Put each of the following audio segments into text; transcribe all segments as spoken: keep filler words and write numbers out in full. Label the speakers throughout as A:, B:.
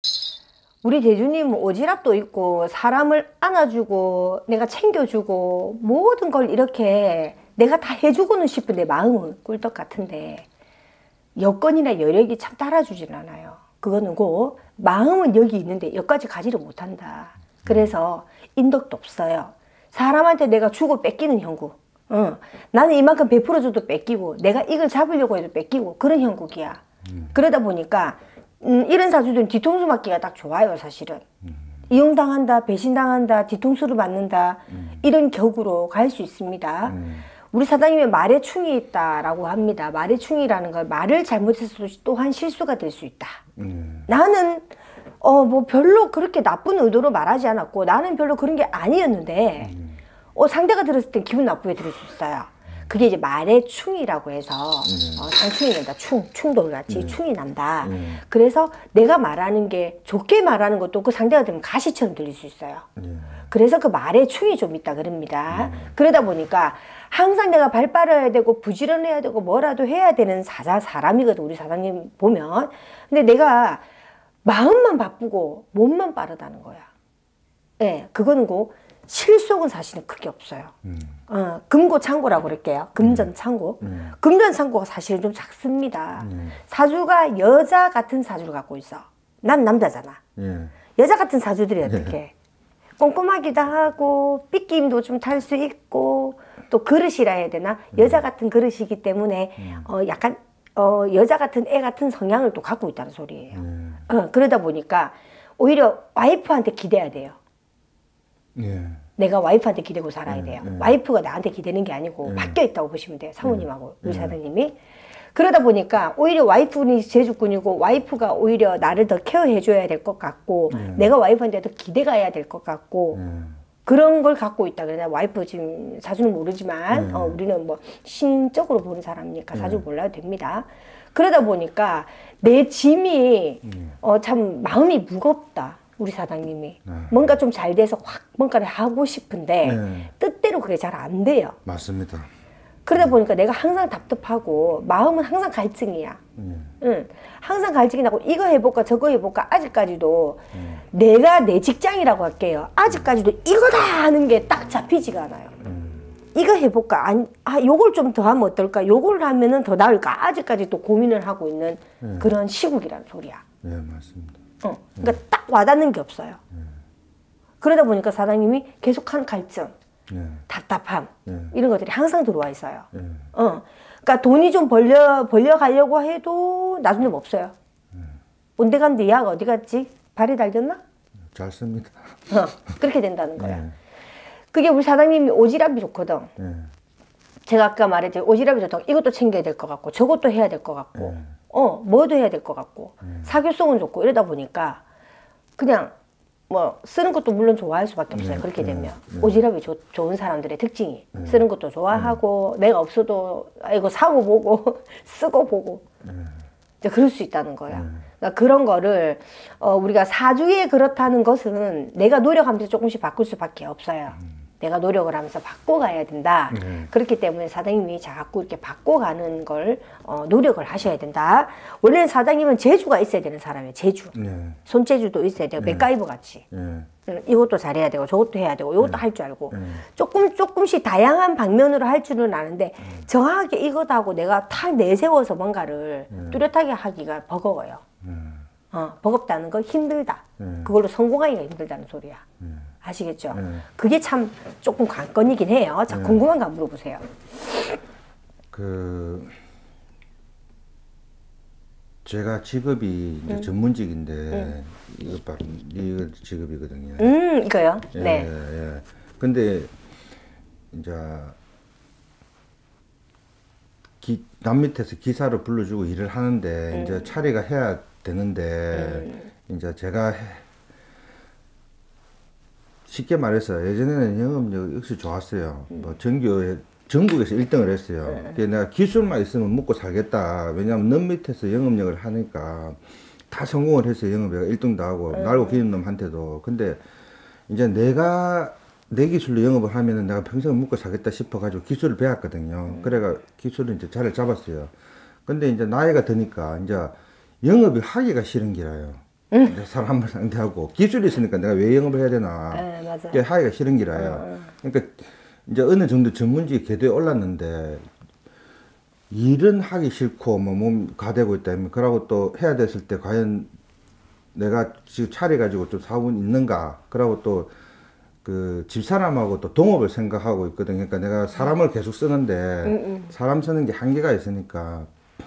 A: 우리 대주님은 오지랖도 있고 사람을 안아주고 내가 챙겨주고 모든 걸 이렇게 내가 다 해주고는 싶은데 마음은 꿀떡 같은데 여건이나 여력이 참 따라주질 않아요. 그거는 고 마음은 여기 있는데 여기까지 가지를 못한다. 그래서 인덕도 없어요. 사람한테 내가 주고 뺏기는 형국. 어. 나는 이만큼 베풀어줘도 뺏기고 내가 이걸 잡으려고 해도 뺏기고 그런 형국이야. 음. 그러다 보니까 음, 이런 사주들은 뒤통수 맞기가 딱 좋아요. 사실은 음. 이용당한다, 배신당한다, 뒤통수를 맞는다 음. 이런 격으로 갈 수 있습니다. 음. 우리 사장님의 말에 충이 있다라고 합니다. 말에 충이라는 건 말을 잘못해서 또한 실수가 될 수 있다. 음. 나는 어 뭐 별로 그렇게 나쁜 의도로 말하지 않았고 나는 별로 그런 게 아니었는데 음. 어 상대가 들었을 때 기분 나쁘게 들을 수 있어요. 그게 이제 말의 충이라고 해서 음. 어, 상충이 난다. 충, 충돌같이 음. 충이 난다. 음. 그래서 내가 말하는 게 좋게 말하는 것도 그 상대가 들으면 가시처럼 들릴 수 있어요. 음. 그래서 그 말에 충이 좀 있다 그럽니다. 음. 그러다 보니까 항상 내가 발 빨아야 되고 부지런해야 되고 뭐라도 해야 되는 사자 사람이거든. 우리 사장님 보면. 근데 내가 마음만 바쁘고 몸만 빠르다는 거야. 예, 네, 그거는 고 실속은 사실은 크게 없어요. 음. 어, 금고창고라고 그럴게요. 금전창고. 음. 금전창고가 사실은 좀 작습니다. 음. 사주가 여자 같은 사주를 갖고 있어. 난 남자잖아. 예. 여자 같은 사주들이 어떻게 예. 꼼꼼하기도 하고 삐끼임도 좀 탈 수 있고 또 그릇이라 해야 되나? 음. 여자 같은 그릇이기 때문에 음. 어, 약간 어, 여자 같은 애 같은 성향을 또 갖고 있다는 소리예요. 음. 어, 그러다 보니까 오히려 와이프한테 기대야 돼요. 예. 내가 와이프한테 기대고 살아야 예, 돼요. 예. 와이프가 나한테 기대는 게 아니고 예. 바뀌어 있다고 보시면 돼요. 사모님하고 예. 우리 사장님이. 그러다 보니까 오히려 와이프는 제주꾼이고 와이프가 오히려 나를 더 케어해 줘야 될 것 같고 예. 내가 와이프한테 더 기대가 해야 될 것 같고 예. 그런 걸 갖고 있다. 그래서 와이프 지금 사주는 모르지만 예. 어, 우리는 뭐 신적으로 보는 사람이니까 사주 예. 몰라도 됩니다. 그러다 보니까 내 짐이 예. 어, 참 마음이 무겁다. 우리 사장님이 네. 뭔가 좀 잘 돼서 확 뭔가를 하고 싶은데 네. 뜻대로 그게 잘 안 돼요.
B: 맞습니다.
A: 그러다 보니까 내가 항상 답답하고 마음은 항상 갈증이야. 네. 응. 항상 갈증이 나고 이거 해볼까 저거 해볼까 아직까지도 네. 내가 내 직장이라고 할게요. 아직까지도 이거다 하는 게 딱 잡히지가 않아요. 음. 이거 해볼까? 아니, 아, 요걸 좀 더 하면 어떨까? 요걸 하면은 더 나을까? 아직까지 또 고민을 하고 있는 네. 그런 시국이란 소리야.
B: 네, 맞습니다.
A: 어, 그러니까 네. 딱 와닿는 게 없어요. 네. 그러다 보니까 사장님이 계속한 갈증, 네. 답답함 네. 이런 것들이 항상 들어와 있어요. 네. 어, 그러니까 돈이 좀 벌려 벌려 가려고 해도 나중에 없어요. 네. 온데간데 약 어디 갔지? 발이 달렸나?
B: 잘 씁니다.
A: 어, 그렇게 된다는 거야. 네. 그게 우리 사장님이 오지랖이 좋거든. 네. 제가 아까 말했죠. 오지랖이 좋다. 이것도 챙겨야 될 것 같고 저것도 해야 될 것 같고 네. 어, 뭐도 해야 될 것 같고 음. 사교성은 좋고 이러다 보니까 그냥 뭐 쓰는 것도 물론 좋아할 수밖에 없어요. 음, 그렇게 되면 음, 음. 오지랖이 조, 좋은 사람들의 특징이 음. 쓰는 것도 좋아하고 음. 내가 없어도 이거 사고 보고 쓰고 보고 음. 이제 그럴 수 있다는 거야. 음. 그러니까 그런 거를 어, 우리가 사주에 그렇다는 것은 내가 노력하면서 조금씩 바꿀 수밖에 없어요. 음. 내가 노력을 하면서 바꿔가야 된다. 네. 그렇기 때문에 사장님이 자꾸 이렇게 바꿔가는 걸 어, 노력을 하셔야 된다. 원래는 사장님은 재주가 있어야 되는 사람이에요. 재주. 네. 손재주도 있어야 돼요. 네. 맥가이버 같이. 네. 이것도 잘해야 되고 저것도 해야 되고 이것도 네. 할 줄 알고 네. 조금 조금씩 다양한 방면으로 할 줄은 아는데 네. 정확하게 이거다 하고 내가 탁 내세워서 뭔가를 네. 뚜렷하게 하기가 버거워요. 네. 어, 버겁다는 건 힘들다. 네. 그걸로 성공하기가 힘들다는 소리야. 네. 아시겠죠? 네. 그게 참 조금 관건이긴 해요. 자, 네. 궁금한 거 물어보세요.
B: 그 제가 직업이 이제 음. 전문직인데 음. 이거 바 이거 직업이거든요.
A: 음, 이거요?
B: 예,
A: 네.
B: 예. 근데 이제 기, 남 밑에서 기사를 불러주고 일을 하는데 음. 이제 차례가 해야 되는데 음. 이제 제가 해, 쉽게 말해서 예전에는 영업력 역시 좋았어요. 음. 뭐 전교 전국에서 일 등을 했어요. 네. 그게 내가 기술만 있으면 먹고 살겠다. 왜냐하면 넌 밑에서 영업력을 하니까 다 성공을 했어요. 영업에가 일 등도 하고 네. 날고 기는 놈한테도. 근데 이제 내가 내 기술로 영업을 하면은 내가 평생 먹고 살겠다 싶어가지고 기술을 배웠거든요. 음. 그래가 기술을 이제 자리를 잡았어요. 근데 이제 나이가 드니까 이제 영업이 하기가 싫은 기라요. 이제 사람을 상대하고 기술이 있으니까 내가 왜 영업을 해야 되나.
A: 네, 맞아.
B: 그게 하기가 싫은 기라요.
A: 음.
B: 그러니까 이제 어느 정도 전문직 궤도에 올랐는데 일은 하기 싫고 뭐 몸 가대고 있다면 그러고 또 해야 됐을 때 과연 내가 지금 차려가지고 좀 사업은 있는가. 그러고 또 그 집사람하고 또 동업을 생각하고 있거든. 그러니까 내가 사람을 계속 쓰는데
A: 음, 음.
B: 사람 쓰는 게 한계가 있으니까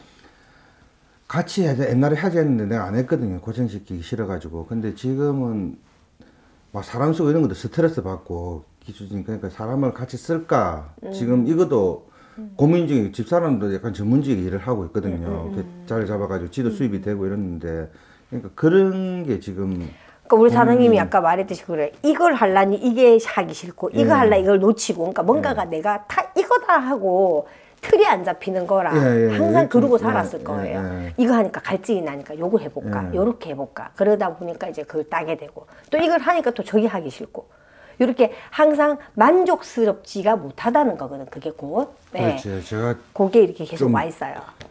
B: 같이 해야 돼. 옛날에 하자 했는데 내가 안 했거든요. 고생시키기 싫어가지고. 근데 지금은 막 사람 쓰고 이런 것도 스트레스 받고 기술진 그러니까 사람을 같이 쓸까.
A: 음.
B: 지금 이것도 고민 중에 집사람도 약간 전문직 일을 하고 있거든요. 그 자리 잡아가지고 지도 수입이 되고 이러는데 그러니까 그런 게 지금
A: 그러니까 우리 사장님이 아까 말했듯이 그래. 이걸 하려니 이게 하기 싫고 이거
B: 예.
A: 하려 이걸 놓치고 그러니까 뭔가가 내가 다 이거다 하고 틀이 안 잡히는 거라
B: 예, 예,
A: 항상
B: 예.
A: 그러고
B: 예,
A: 살았을
B: 예,
A: 거예요.
B: 예.
A: 이거 하니까 갈증이 나니까 요거 해볼까,
B: 예.
A: 요렇게 해볼까. 그러다 보니까 이제 그걸 따게 되고 또 이걸 하니까 또 저기 하기 싫고 이렇게 항상 만족스럽지가 못하다는 거거든. 그게 곧. 네.
B: 그렇지. 제가
A: 그게 이렇게 계속
B: 좀
A: 와 있어요.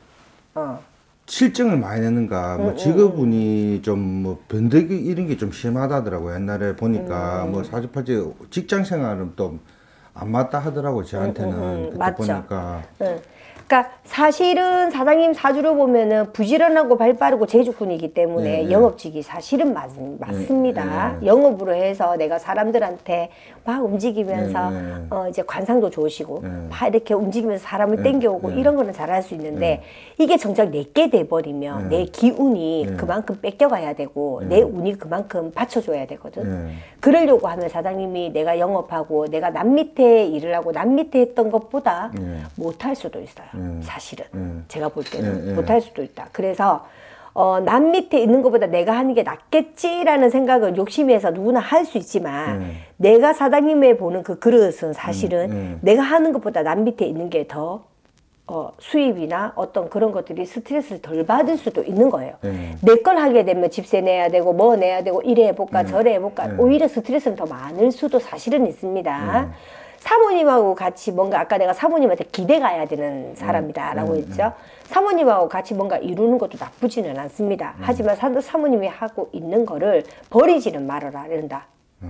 A: 어.
B: 실증을 많이 내는가, 뭐 직업운이 좀 뭐 변덕이 이런 게 좀 심하다더라고요. 옛날에 보니까 뭐 사주팔자 직장 생활은 또 안 맞다 하더라고 저한테는.
A: 음, 음, 음.
B: 그때
A: 맞죠.
B: 보니까.
A: 응. 그러니까 사실은 사장님 사주를 보면은 부지런하고 발빠르고 재주꾼이기 때문에
B: 예, 예.
A: 영업직이 사실은 맞, 맞습니다.
B: 예, 예.
A: 영업으로 해서 내가 사람들한테 막 움직이면서
B: 예, 예.
A: 어 이제 관상도 좋으시고
B: 예.
A: 막 이렇게 움직이면서 사람을 땡겨오고
B: 예.
A: 이런 거는 잘할 수 있는데 이게 정작 내게 돼버리면 내 기운이 그만큼 뺏겨가야 되고 내 운이 그만큼 받쳐줘야 되거든.
B: 예.
A: 그러려고 하면 사장님이 내가 영업하고 내가 남 밑에 일을 하고 남 밑에 했던 것보다
B: 예.
A: 못할 수도 있어요.
B: 예.
A: 사실은
B: 예.
A: 제가 볼 때는
B: 예, 예.
A: 못할 수도 있다. 그래서 어, 남 밑에 있는 것보다 내가 하는 게 낫겠지라는 생각을 욕심에서 누구나 할 수 있지만
B: 예.
A: 내가 사장님의 보는 그 그릇은 사실은
B: 음, 예.
A: 내가 하는 것보다 남 밑에 있는 게 더 어, 수입이나 어떤 그런 것들이 스트레스를 덜 받을 수도 있는 거예요.
B: 예.
A: 내 걸 하게 되면 집세 내야 되고 뭐 내야 되고 이래 해볼까 저래 해볼까
B: 예.
A: 오히려 스트레스는 더 많을 수도 사실은 있습니다. 사모님하고 같이 뭔가 아까 내가 사모님한테 기대 가야 되는 사람이다라고
B: 음,
A: 했죠. 사모님하고 같이 뭔가 이루는 것도 나쁘지는 않습니다. 하지만 사, 사모님이 하고 있는 거를 버리지는 말아라 이런다.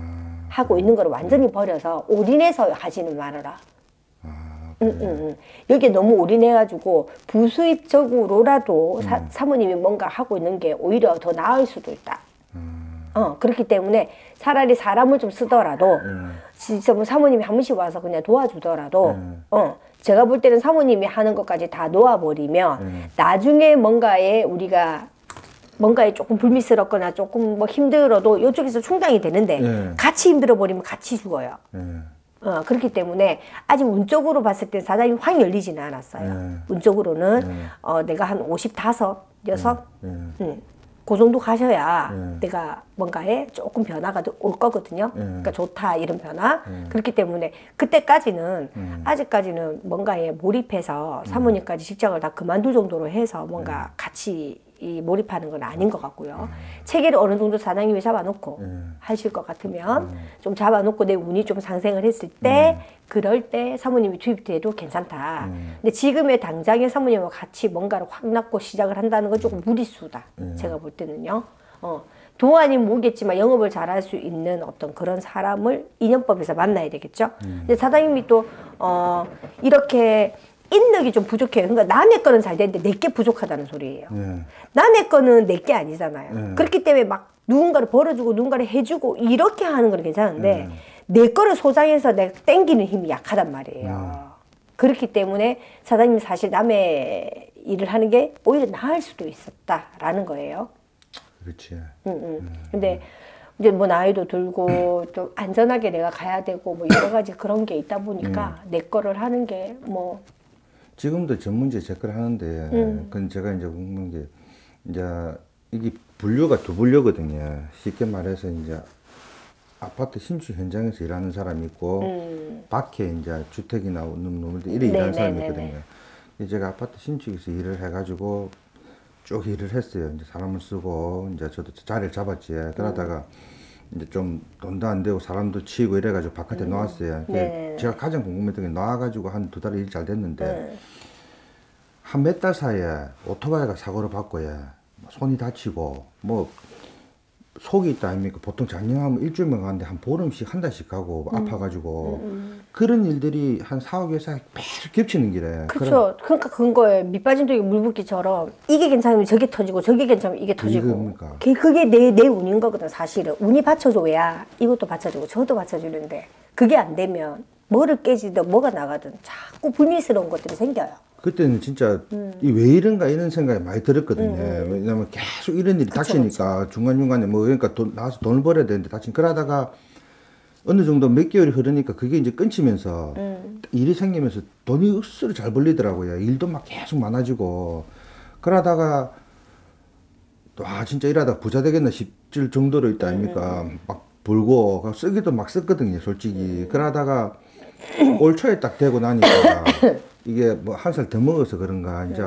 A: 하고 있는 거를 완전히 버려서 올인해서 하지는 말아라. 응, 응, 응. 여기에 너무 올인해가지고 부수입적으로라도 사, 사모님이 뭔가 하고 있는 게 오히려 더 나을 수도 있다. 어, 그렇기 때문에 차라리 사람을 좀 쓰더라도 진짜 뭐 사모님이 한 번씩 와서 그냥 도와주더라도 어, 제가 볼 때는 사모님이 하는 것까지 다 놓아버리면 나중에 뭔가에 우리가 뭔가에 조금 불미스럽거나 조금 뭐 힘들어도 이쪽에서 충당이 되는데
B: 예.
A: 같이 힘들어 버리면 같이 죽어요.
B: 예.
A: 어, 그렇기 때문에 아직 운적으로 봤을 때 사장님 확 열리지는 않았어요.
B: 네.
A: 운적으로는
B: 네.
A: 어, 내가 한 오십다섯, 여섯,
B: 예.
A: 음, 그 정도 가셔야
B: 네.
A: 내가 뭔가에 조금 변화가 올 거거든요.
B: 네.
A: 그러니까 좋다 이런 변화. 그렇기 때문에 그때까지는 아직까지는 뭔가에 몰입해서 사모님까지 직장을 다 그만둘 정도로 해서 뭔가 같이 이 몰입하는 건 아닌 것 같고요. 체계를 어느 정도 사장님이 잡아놓고 하실 것 같으면 좀 잡아놓고 내 운이 좀 상승을 했을 때 그럴 때 사모님이 투입돼도 괜찮다. 근데 지금의 당장의 사모님과 같이 뭔가를 확 낳고 시작을 한다는 건 조금 무리수다. 제가 볼 때는요. 어, 도 아닌 뭐겠지만 영업을 잘할 수 있는 어떤 그런 사람을 인연법에서 만나야 되겠죠. 근데 사장님이 또 어, 이렇게 인력이 좀 부족해요. 그러니까 남의 거는 잘 되는데 내게 부족하다는 소리예요.
B: 예.
A: 남의 거는 내게 아니잖아요.
B: 네.
A: 그렇기 때문에 막 누군가를 벌어주고 누군가를 해주고 이렇게 하는 건 괜찮은데 내 거를 소장해서 내가 땡기는 힘이 약하단 말이에요. 그렇기 때문에 사장님이 사실 남의 일을 하는 게 오히려 나을 수도 있었다라는 거예요.
B: 그렇지.
A: 응, 응. 근데 이제 뭐 나이도 들고 또 안전하게 내가 가야 되고 뭐 여러 가지 그런 게 있다 보니까 내 거를 하는 게 뭐
B: 지금도 전문직 제 걸 하는데,
A: 음.
B: 그건 제가 이제 궁금한 게, 이제 이게 분류가 두 분류거든요. 쉽게 말해서 이제 아파트 신축 현장에서 일하는 사람이 있고,
A: 음.
B: 밖에 이제 주택이나 놈놈들 이래
A: 네,
B: 일하는
A: 네,
B: 사람이
A: 네,
B: 있거든요. 근데 제가 아파트 신축에서 일을 해가지고 쭉 일을 했어요. 이제 사람을 쓰고, 이제 저도 자리를 잡았지. 그러다가 이제 좀 돈도 안 되고 사람도 치이고 이래가지고 바깥에
A: 음.
B: 나왔어요.
A: 네.
B: 제가 가장 궁금했던 게 나와가지고 한 두 달 일이 잘 됐는데,
A: 네.
B: 한 몇 달 사이에 오토바이가 사고를 받고, 예, 손이 다치고, 뭐, 속이 있다 아닙니까? 보통 작년하면 일주일만 가는데 한 보름씩 한 달씩 가고
A: 음.
B: 아파가지고 그런 일들이 한 사, 오 개월 사이 계속 겹치는 길에.
A: 그렇죠. 그러니까 그런 거예요. 밑 빠진 독에 물 붓기처럼 이게 괜찮으면 저게 터지고 저게 괜찮으면 이게 터지고.
B: 그겁니까?
A: 그게, 그게 내, 내 운인 거거든 사실은. 운이 받쳐줘야 이것도 받쳐주고 저것도 받쳐주는데 그게 안 되면 뭐를 깨지든 뭐가 나가든 자꾸 불미스러운 것들이 생겨요.
B: 그때는 진짜
A: 음.
B: 이 왜 이런가 이런 생각이 많이 들었거든요.
A: 음.
B: 왜냐면 계속 이런 일이
A: 그쵸,
B: 닥치니까 중간중간에 뭐 그러니까 돈, 나와서 돈을 벌어야 되는데 닥친 그러다가 어느 정도 몇 개월이 흐르니까 그게 이제 끊치면서
A: 음.
B: 일이 생기면서 돈이 억수로 잘 벌리더라고요. 일도 막 계속 많아지고 그러다가 또 아 진짜 일하다 부자 되겠나 싶을 정도로 있다 아닙니까?
A: 음.
B: 막 벌고 쓰기도 막 썼거든요, 솔직히. 그러다가 올 초에 딱 되고 나니까 이게 뭐 한 살 더 먹어서 그런가 이제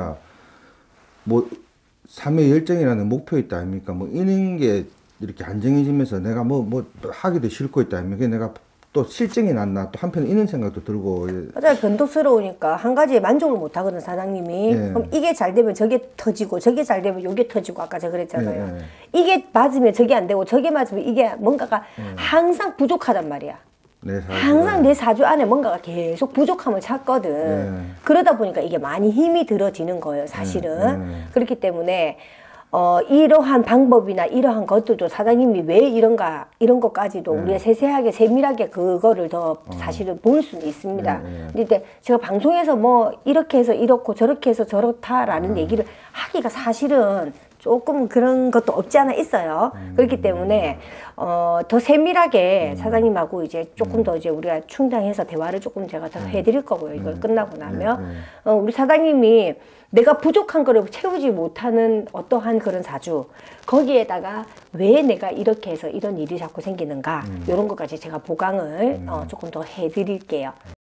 B: 뭐 삶의 열정이라는 목표 있다 아닙니까? 뭐 이런 게 이렇게 안정해지면서 내가 뭐 뭐 하기도 싫고 있다 아닙니까? 내가 또 실증이 났나 또 한편 이런 생각도 들고
A: 맞아요. 변덕스러우니까 한 가지에 만족을 못 하거든 사장님이.
B: 예.
A: 그럼 이게 잘 되면 저게 터지고 저게 잘 되면 요게 터지고 아까 제가 그랬잖아요.
B: 예, 예.
A: 이게 맞으면 저게 안 되고 저게 맞으면 이게 뭔가가 항상 부족하단 말이야.
B: 내 사주
A: 항상 내 사주 안에 뭔가가 계속 부족함을 찾거든.
B: 네.
A: 그러다 보니까 이게 많이 힘이 들어지는 거예요, 사실은.
B: 네, 네.
A: 그렇기 때문에 어, 이러한 방법이나 이러한 것들도 사장님이 왜 이런가, 이런 것까지도
B: 네.
A: 우리가 세세하게, 세밀하게 그거를 더 사실은 볼 수는 있습니다.
B: 네, 네.
A: 근데 제가 방송에서 뭐 이렇게 해서 이렇고 저렇게 해서 저렇다라는 얘기를 하기가 사실은 조금 그런 것도 없지 않아 있어요. 그렇기 때문에 어, 더 세밀하게 사장님하고 이제 조금 더 이제 우리가 충당해서 대화를 조금 제가 더 해드릴 거고요. 이걸 끝나고 나면 어, 우리 사장님이 내가 부족한 거를 채우지 못하는 어떠한 그런 사주 거기에다가 왜 내가 이렇게 해서 이런 일이 자꾸 생기는가 이런 것까지 제가 보강을 어, 조금 더 해드릴게요.